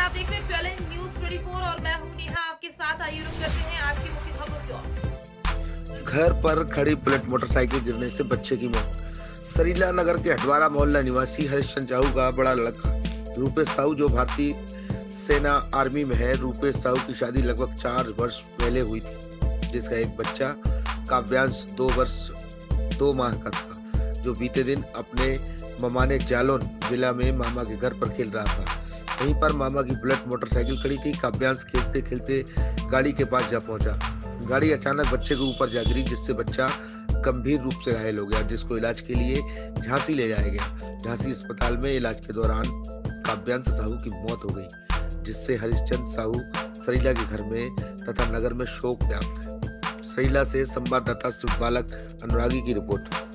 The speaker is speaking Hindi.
आप देख रहे हैं चैलेंज न्यूज 24 और मैं हूं नेहा आपके साथ। आइए रुक करते हैं आज की मुख्य खबरों की ओर। घर पर खड़ी बुलेट मोटरसाइकिल गिरने से बच्चे की मौत। सरीला नगर के हटवारा मोहल्ला निवासी हरिश्चंद्र साहू का बड़ा लड़का रूपेश साहू जो भारतीय सेना आर्मी में है। रूपेश साहू की शादी लगभग 4 वर्ष पहले हुई थी, जिसका एक बच्चा काव्यांश 2 वर्ष 2 माह का था, जो बीते दिन अपने ममाने जालौन जिला में मामा के घर पर खेल रहा था। वहीं पर मामा की बुलेट मोटरसाइकिल खड़ी थी। काव्यांश खेलते खेलते गाड़ी के पास जा पहुंचा। गाड़ी अचानक बच्चे के ऊपर जा गिरी, जिससे बच्चा गंभीर रूप से घायल हो गया, जिसको इलाज के लिए झांसी ले जाया गया। झांसी अस्पताल में इलाज के दौरान काव्यांश साहू की मौत हो गई, जिससे हरिश्चंद्र साहू सरीला के घर में तथा नगर में शोक व्याप्त है। सरीला से संवाददाता शिव बालक अनुरागी की रिपोर्ट।